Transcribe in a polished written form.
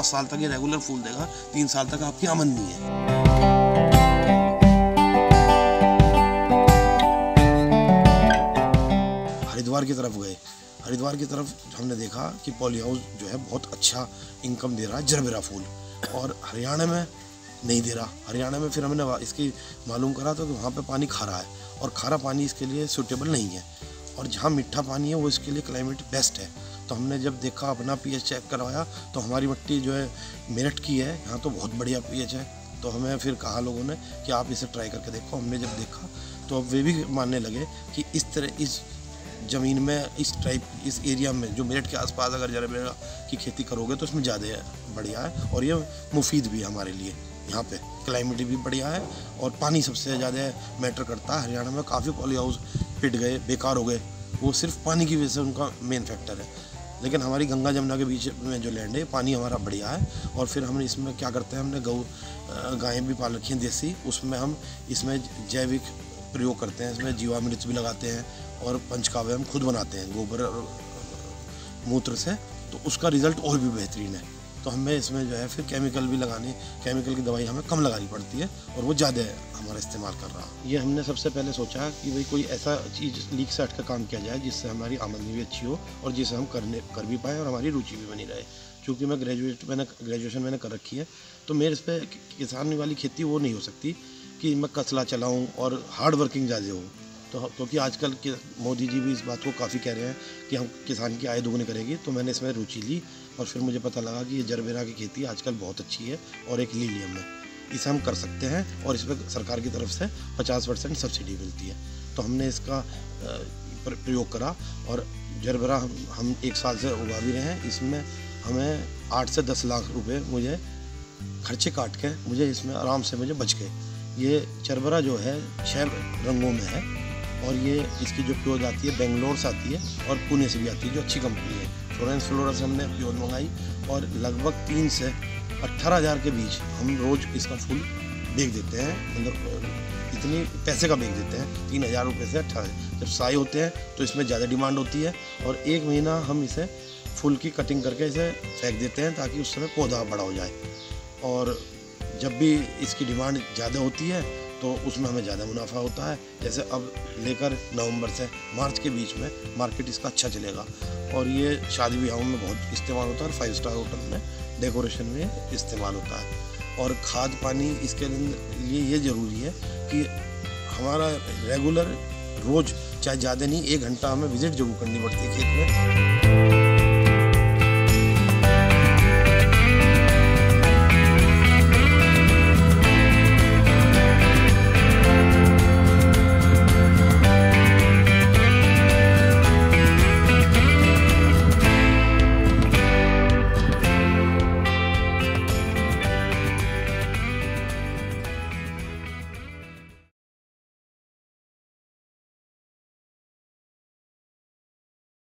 5 साल तक ये रेगुलर फूल देगा, 3 साल तक आपकी आमदनी है। हरिद्वार की तरफ गए, हरिद्वार की तरफ हमने देखा कि पॉली हाउस जो है बहुत अच्छा इनकम दे रहा है जरबेरा फूल, और हरियाणा में नहीं दे रहा। हरियाणा में फिर हमने इसकी मालूम करा तो वहाँ पे पानी खारा है, और खारा पानी इसके लिए सूटेबल नहीं है, और जहाँ मीठा पानी है वो इसके लिए क्लाइमेट बेस्ट है। तो हमने जब देखा, अपना पीएच चेक करवाया, तो हमारी मिट्टी जो है मेरठ की है, यहाँ तो बहुत बढ़िया पीएच है। तो हमें फिर कहा लोगों ने कि आप इसे ट्राई करके देखो। हमने जब देखा तो अब वे भी मानने लगे कि इस तरह इस ज़मीन में, इस टाइप, इस एरिया में जो मेरठ के आसपास अगर जरबेरा की खेती करोगे तो इसमें ज़्यादा बढ़िया है, और ये मुफीद भी है हमारे लिए। यहाँ पे क्लाइमेट भी बढ़िया है, और पानी सबसे ज़्यादा मैटर करता है। हरियाणा में काफ़ी पॉली हाउस पिट गए, बेकार हो गए, वो सिर्फ पानी की वजह से उनका मेन फैक्टर है। लेकिन हमारी गंगा जमुना के बीच में जो लैंड है, पानी हमारा बढ़िया है। और फिर हम इसमें क्या करते हैं, हमने गायें भी पाल रखी हैं देसी, उसमें हम इसमें जैविक प्रयोग करते हैं। इसमें जीवामृत भी लगाते हैं, और पंचकाव्य हम खुद बनाते हैं गोबर और मूत्र से, तो उसका रिज़ल्ट और भी बेहतरीन है। तो हमें इसमें जो है फिर केमिकल भी लगानी, केमिकल की दवाई हमें कम लगानी पड़ती है, और वो ज़्यादा हमारा इस्तेमाल कर रहा है। ये हमने सबसे पहले सोचा कि भाई कोई ऐसा चीज़ लीक से हट कर काम किया जाए जिससे हमारी आमदनी भी अच्छी हो, और जिसे हम कर भी पाएँ, और हमारी रुचि भी बनी रहे। चूँकि मैं ग्रेजुएशन मैंने कर रखी है, तो मेरे इस पर किसानी वाली खेती वो नहीं हो सकती कि मैं कसला चलाऊँ और हार्ड वर्किंग ज़्यादा हो। तो क्योंकि आजकल के मोदी जी भी इस बात को काफ़ी कह रहे हैं कि हम किसान की आय दोगुनी करेगी, तो मैंने इसमें रुचि ली, और फिर मुझे पता लगा कि ये जरबेरा की खेती आजकल बहुत अच्छी है, और एक लीलियम है, इसे हम कर सकते हैं, और इस पर सरकार की तरफ से 50% सब्सिडी मिलती है। तो हमने इसका प्रयोग करा, और जरबेरा हम 1 साल से उगा भी रहे हैं। इसमें हमें 8 से 10 लाख रुपए मुझे खर्चे काट के मुझे इसमें आराम से मुझे बच गए। ये जरबेरा जो है 6 रंगों में है, और ये इसकी जो प्योज आती है बेंगलोर से आती है, और पुणे से भी आती है, जो अच्छी कंपनी है। फ्लोरेंस फ्लोरा से हमने प्योज मंगाई, और लगभग 3 से 18,000 के बीच हम रोज़ इसका फूल बेच देते हैं। मतलब इतनी पैसे का बेच देते हैं, 3,000 रुपये से 18,000। जब साई होते हैं तो इसमें ज़्यादा डिमांड होती है, और 1 महीना हम इसे फूल की कटिंग करके इसे फेंक देते हैं, ताकि उस समय पौधा बड़ा हो जाए। और जब भी इसकी डिमांड ज़्यादा होती है तो उसमें हमें ज़्यादा मुनाफा होता है। जैसे अब लेकर नवंबर से मार्च के बीच में मार्केट इसका अच्छा चलेगा, और ये शादी ब्याहों में बहुत इस्तेमाल होता है, और 5 स्टार होटल में डेकोरेशन में इस्तेमाल होता है। और खाद पानी इसके लिए ये ज़रूरी है कि हमारा रेगुलर रोज़, चाहे ज़्यादा नहीं, 1 घंटा हमें विज़िट जरूर करनी पड़ती है खेत में।